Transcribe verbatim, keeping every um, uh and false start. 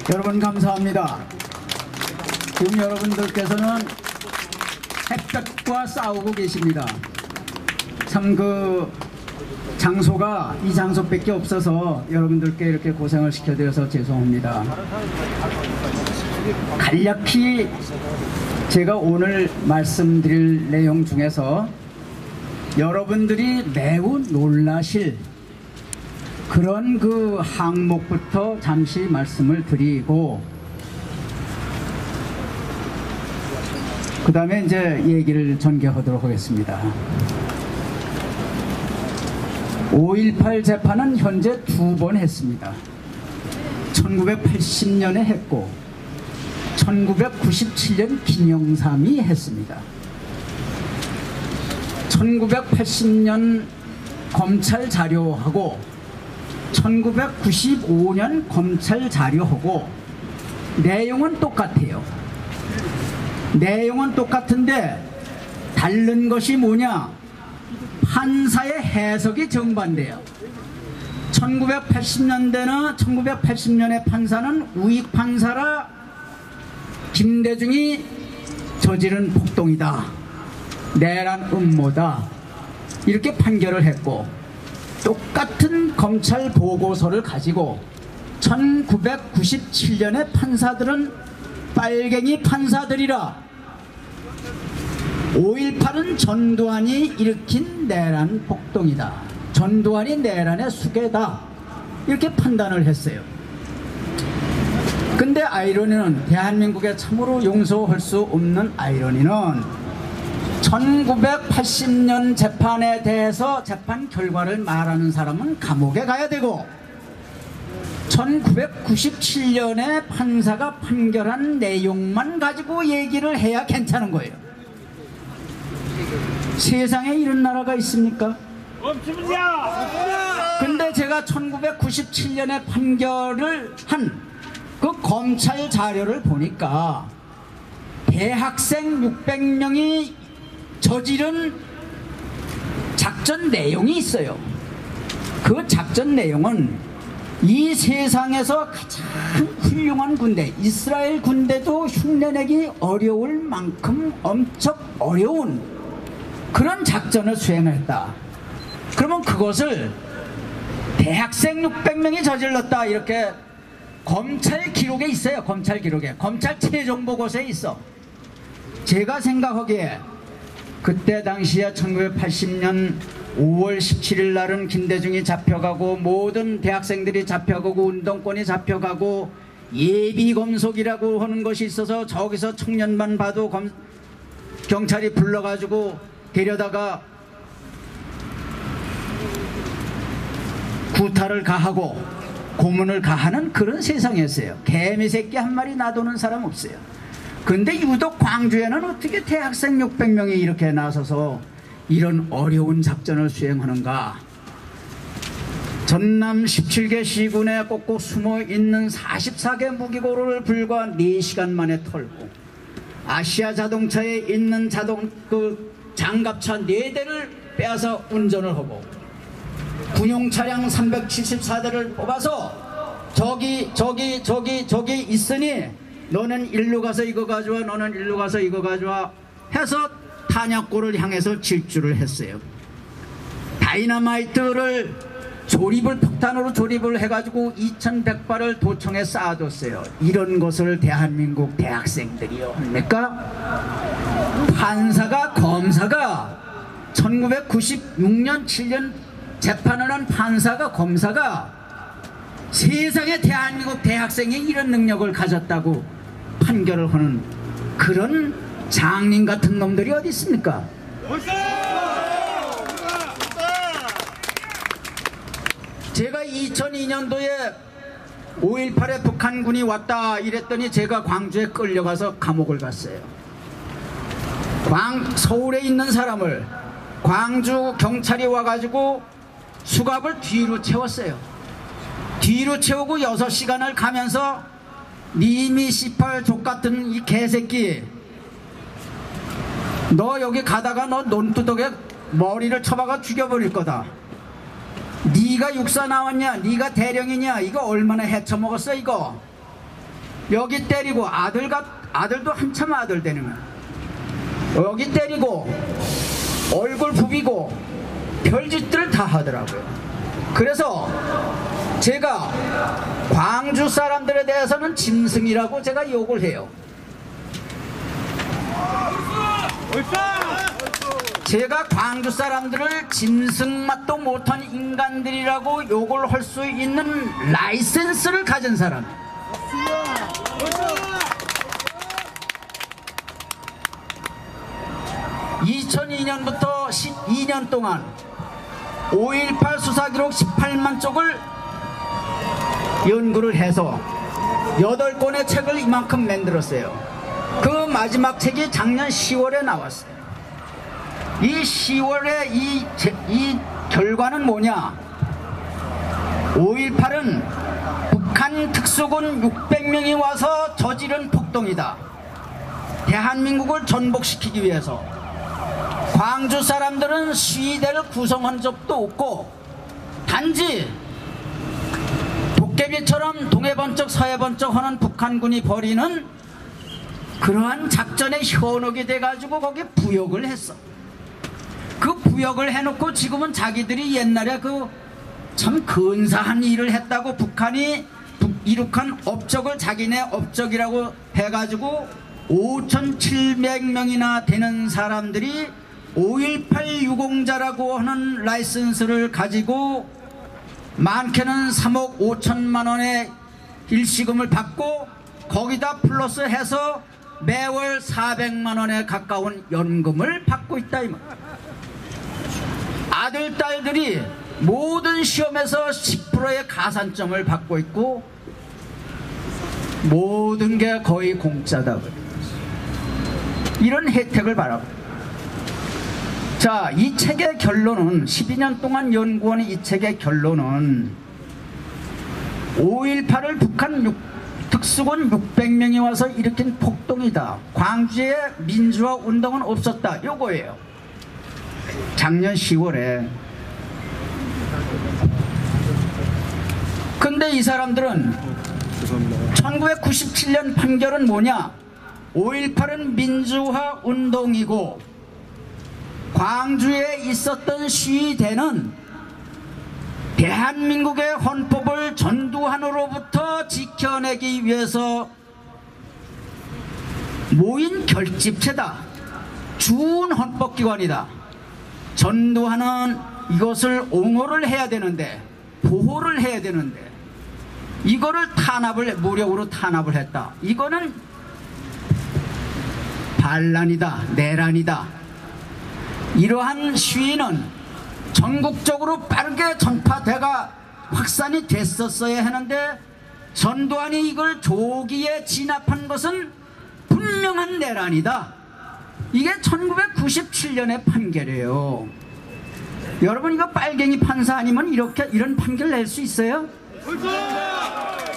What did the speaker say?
여러분 감사합니다. 지금 여러분들께서는 햇볕과 싸우고 계십니다. 참 그 장소가 이 장소밖에 없어서 여러분들께 이렇게 고생을 시켜드려서 죄송합니다. 간략히 제가 오늘 말씀드릴 내용 중에서 여러분들이 매우 놀라실 그런 그 항목부터 잠시 말씀을 드리고 그 다음에 이제 얘기를 전개하도록 하겠습니다. 오일팔 재판은 현재 두 번 했습니다. 천구백팔십 년에 했고 천구백구십칠 년 김영삼이 했습니다. 천구백팔십 년 검찰 자료하고 천구백구십오 년 검찰 자료하고 내용은 똑같아요. 내용은 똑같은데 다른 것이 뭐냐? 판사의 해석이 정반대요. 천구백팔십 년대나 천구백팔십 년의 판사는 우익 판사라 김대중이 저지른 폭동이다, 내란 음모다, 이렇게 판결을 했고, 똑같은 검찰 보고서를 가지고 천구백구십칠 년의 판사들은 빨갱이 판사들이라 오일팔은 전두환이 일으킨 내란 폭동이다, 전두환이 내란의 수괴다, 이렇게 판단을 했어요. 근데 아이러니는, 대한민국에 참으로 용서할 수 없는 아이러니는 천구백팔십 년 재판에 대해서 재판 결과를 말하는 사람은 감옥에 가야 되고, 천구백구십칠 년에 판사가 판결한 내용만 가지고 얘기를 해야 괜찮은 거예요. 세상에 이런 나라가 있습니까? 없습니다. 근데 제가 천구백구십칠 년에 판결을 한 그 검찰 자료를 보니까 대학생 육백 명이 저지른 작전 내용이 있어요. 그 작전 내용은 이 세상에서 가장 훌륭한 군대, 이스라엘 군대도 흉내내기 어려울 만큼 엄청 어려운 그런 작전을 수행했다. 그러면 그것을 대학생 육백 명이 저질렀다, 이렇게 검찰 기록에 있어요. 검찰 기록에, 검찰 최종 보고서에 있어. 제가 생각하기에 그때 당시에 천구백팔십 년 오월 십칠일 날은 김대중이 잡혀가고 모든 대학생들이 잡혀가고 운동권이 잡혀가고 예비검속이라고 하는 것이 있어서 저기서 청년만 봐도 검, 경찰이 불러가지고 데려다가 구타를 가하고 고문을 가하는 그런 세상이었어요. 개미새끼 한 마리 놔두는 사람 없어요. 근데 유독 광주에는 어떻게 대학생 육백 명이 이렇게 나서서 이런 어려운 작전을 수행하는가? 전남 십칠 개 시군에 꼭꼭 숨어있는 사십사 개 무기고를 불과 네 시간 만에 털고, 아시아 자동차에 있는 자동 그 장갑차 네 대를 빼앗아 운전을 하고, 군용 차량 삼백칠십사 대를 뽑아서 저기 저기 저기 저기 있으니 너는 일로 가서 이거 가져와, 너는 일로 가서 이거 가져와 해서 탄약고를 향해서 질주를 했어요. 다이너마이트를 조립을 폭탄으로 조립을 해가지고 이천백 발을 도청에 쌓아뒀어요. 이런 것을 대한민국 대학생들이요 합니까? 판사가, 검사가 천구백구십육 년 칠 년 재판을 한 판사가, 검사가 세상에 대한민국 대학생이 이런 능력을 가졌다고 판결을 하는 그런 장님 같은 놈들이 어디 있습니까? 제가 이천이 년도에 오일팔에 북한군이 왔다 이랬더니 제가 광주에 끌려가서 감옥을 갔어요. 광, 서울에 있는 사람을 광주 경찰이 와가지고 수갑을 뒤로 채웠어요. 뒤로 채우고 여섯 시간을 가면서 니미 씨팔 족같은 이 개새끼, 너 여기 가다가 너 논두덕에 머리를 쳐박아 죽여버릴 거다. 네가 육사 나왔냐, 네가 대령이냐, 이거 얼마나 헤쳐먹었어 이거. 여기 때리고 아들과 아들도 한참 아들 되는 거야. 여기 때리고 얼굴 부비고 별짓들을 다 하더라고요. 그래서 제가 광주 사람들에 대해서는 짐승이라고 제가 욕을 해요. 제가 광주 사람들을 짐승 맛도 못한 인간들이라고 욕을 할 수 있는 라이센스를 가진 사람. 이천이 년부터 십이 년 동안 오일팔 수사기록 십팔만 쪽을 연구를 해서 여덟 권의 책을 이만큼 만들었어요. 그 마지막 책이 작년 시월에 나왔어요. 이 시월에 이, 이 결과는 뭐냐? 오일팔은 북한 특수군 육백 명이 와서 저지른 폭동이다. 대한민국을 전복시키기 위해서. 광주 사람들은 시위대를 구성한 적도 없고 단지 도깨비처럼 동해 번쩍 서해 번쩍 하는 북한군이 벌이는 그러한 작전에 현혹이 돼가지고 거기에 부역을 했어. 그 부역을 해놓고 지금은 자기들이 옛날에 그 참 근사한 일을 했다고 북한이 이룩한 업적을 자기네 업적이라고 해가지고 오천칠백 명이나 되는 사람들이 오일팔 유공자라고 하는 라이선스를 가지고 많게는 삼억 오천만 원의 일시금을 받고 거기다 플러스 해서 매월 사백만 원에 가까운 연금을 받고 있다 이 말. 아들 딸들이 모든 시험에서 십 퍼센트의 가산점을 받고 있고 모든 게 거의 공짜다. 이런 혜택을 바라고. 자, 이 책의 결론은 십이 년 동안 연구한 이 책의 결론은 오일팔을 북한 육, 특수군 육백 명이 와서 일으킨 폭동이다. 광주에 민주화 운동은 없었다. 요거예요. 작년 시월에. 근데 이 사람들은 천구백구십칠 년 판결은 뭐냐? 오일팔은 민주화 운동이고 광주에 있었던 시위대는 대한민국의 헌법을 전두환으로부터 지켜내기 위해서 모인 결집체다. 주운 헌법기관이다. 전두환은 이것을 옹호를 해야 되는데 보호를 해야 되는데 이거를 탄압을 무력으로 탄압을 했다. 이거는 반란이다. 내란이다. 이러한 시위는 전국적으로 빠르게 전파돼가 확산이 됐었어야 하는데 전두환이 이걸 조기에 진압한 것은 분명한 내란이다. 이게 천구백구십칠 년의 판결이에요. 여러분 이거 빨갱이 판사 아니면 이렇게 이런 판결 낼 수 있어요?